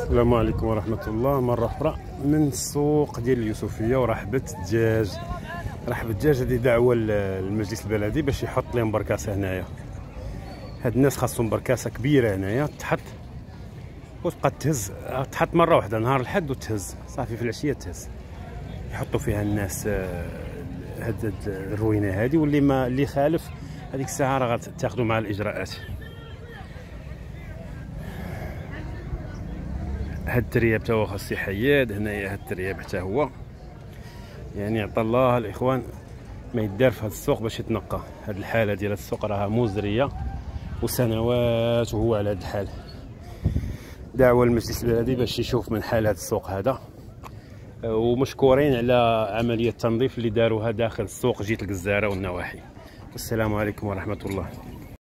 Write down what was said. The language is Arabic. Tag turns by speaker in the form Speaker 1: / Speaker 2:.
Speaker 1: السلام عليكم ورحمة الله. مرة أخرى من السوق ديال اليوسفية ورحبة الدجاج. رحبة الدجاج هذه دعوة للمجلس البلدي باش يحط لهم بركاسة هنايا. هاد الناس خاصهم بركاسة كبيرة هنايا تحط وتبقى تهز، تحط مرة واحدة نهار الحد وتهز صافي، في العشية تهز يحطوا فيها الناس هاد الروينة هادي، واللي ما اللي خالف هذيك الساعة راه غتاخذوا مع الإجراءات. هاد الترياب تا هو خاص يحيد هنايا، هاد الترياب حتى هو يعني عطا الله الاخوان ما يدار في هاد السوق باش يتنقى. هاد الحاله ديال السوق راها مزريه وسنوات وهو على هاد الحال. دعوه المجلس البلدي باش يشوف من حال هاد السوق هذا، ومشكورين على عمليه التنظيف اللي داروها داخل السوق جيت الجزاره والنواحي. والسلام عليكم ورحمه الله.